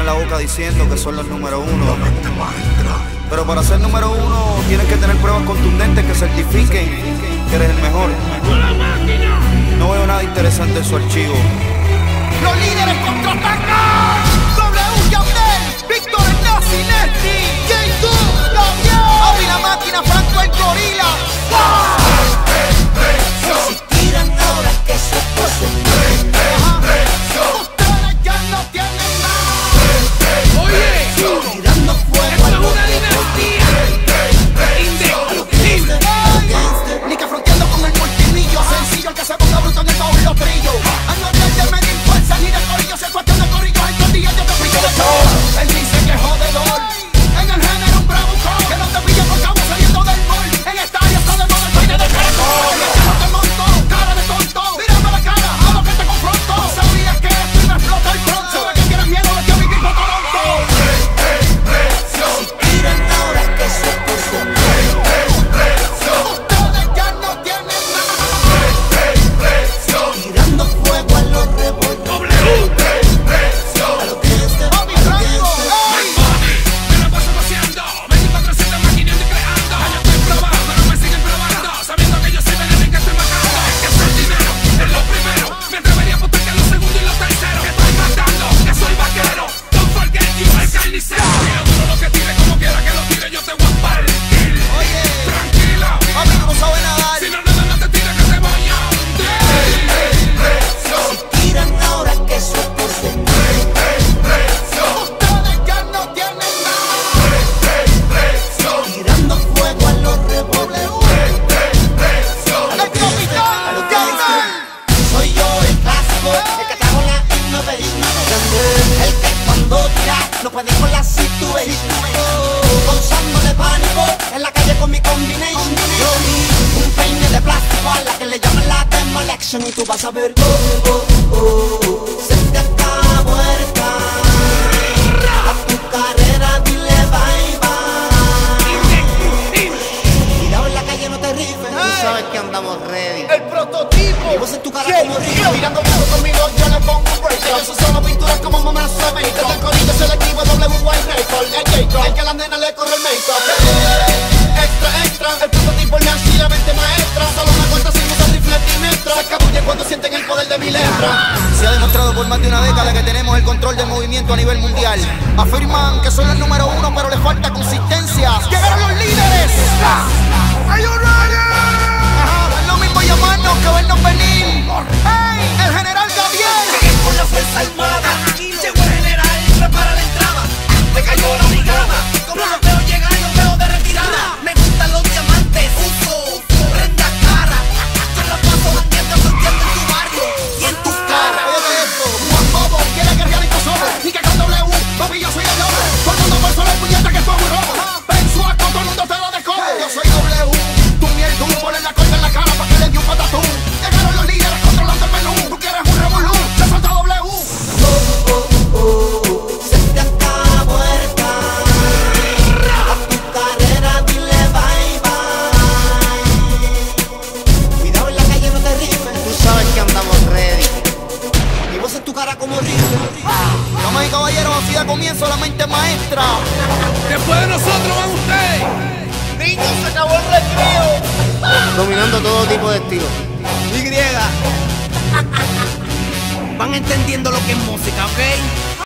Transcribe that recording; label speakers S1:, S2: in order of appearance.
S1: llenan la boca diciendo que son los número uno. Pero para ser número uno tienes que tener pruebas contundentes que certifiquen que eres el mejor. No veo nada interesante en su archivo.
S2: Los líderes contraatacan. W. Yandel, Víctor el Nazi Nesti, J2, Gabriel, Abri la máquina, Franco el gorila.
S3: Si tiran ahora que se posen.
S2: Ustedes ya no tienen nada.
S4: Oye,
S3: Tirando fuego
S4: esto
S3: a
S4: es
S3: los
S4: una dinastía indiscutible.
S2: Ni que fronteando con el multimillo. Sencillo el que se ponga bruto en el baúl y los trillos. A no hablar de medir fuerza ni de corillo. Se cuestión de corillo. En 2 días yo te pillo de todo. Él dice que es jodedor. En el género un bravucón. Que no te pille por cabo saliendo del mall. En esta área está de moda el peine de peco. En el carro te monto, cara de tonto. Mírame la cara, a lo que te confronto. Sabías que esto iba a explotar pronto. Sabes que tienes miedo de que vivir por Toronto.
S3: Si tiran ahora que se posen.
S2: Ustedes ya no tienen nada.
S3: Tirando fuego a los revoltos. A los gangsters,
S2: Papi
S3: a los
S2: Franco,
S3: gangsters.
S2: ey.
S4: Me la paso paseando, 24/7 maquinando y creando. Ya yo estoy probado, pero me siguen probando. Sabiendo que yo soy veneno y que estoy matando. Es que soy dinero, es lo primero. Me atrevería a apostar que los segundos y los terceros. Que estoy matando, que soy vaquero. Don't forget you, el carnicero. Tira duro lo que tire, como quiera que lo tire, yo te voy a partir.
S2: Oye,
S4: Tranquilo,
S2: papi, tú no sabes nadar.
S4: si no nada, no te tires que te voy a hundir.
S3: Si tiran ahora que se posen.
S2: Ustedes ya no tienen nada.
S3: Tirando fuego a los revoltos.
S2: El capitán Yandel.
S3: Soy yo el clásico, el que trajo la innovation. El que cuando tira no puede con la situation. Causándole pánico en la calle con mi combination. Yo vi un peine de plástico a la que le llaman la demolition. Y tú vas a ver, se te acabó el a tu carrera dile bye bye. Cuidado en la calle, no te rifes. Tú sabes que andamos ready.
S2: El prototipo.
S3: Y vos en tu cara como río.
S2: Mirando mucho conmigo, yo le pongo un break. Ellos son solo pinturas como mamá se make. Desde el corito selectivo, W.Y. Record. El Jacob, el que a la nena le corre el make-up. Extra, extra. El prototipo, el Nancy, la mente maestra. Solo una cuenta sin usar rifle trimestra. Se escabulle cuando sienten el poder de mi letra. Se ha demostrado por más de una década que tenemos el control del movimiento a nivel mundial. Afirman que son los número uno, pero les falta consistencia. ¡Llegaron los líderes! ¡Are you ready? Ajá, es lo mismo llamarnos que vernos venir. ¡Ey! El general Gabriel.
S3: Llegué con la fuerza armada. Llegó el general, prepara la entrada. Me cayó la brigada. Como los veo llegar, los veo de retirada. Me gustan los diamantes. Uso prenda cara. Yo la paso bandiendo, fronteando en tu barrio y en tu cara.
S2: Oye esto, Juan Bobo quiere que realito somos. Y que con W, papi, yo soy el lobo. Todo el mundo por solo el puñete que esto es un robo. Pensuaco, todo el mundo te lo dejó. Yo soy W, tú miel, tú ponle la corta en la cara pa' que le dé un patatú. Llegaron los líderes controlando el menú. Tú quieres un revolú, se suelta W.
S3: Se te acabó el a tu carrera dile bye bye. Cuidado en la calle, no te rifes. Tú sabes que andamos ready. Y vos en tu cara como rifle.
S2: Damas y caballeros, así da comienzo la mente maestra.
S4: Después de nosotros van ustedes.
S2: Niños, se acabó el recreo.
S3: Dominando todo tipo de estilos.
S2: Y.
S4: Van entendiendo lo que es música, ¿ok?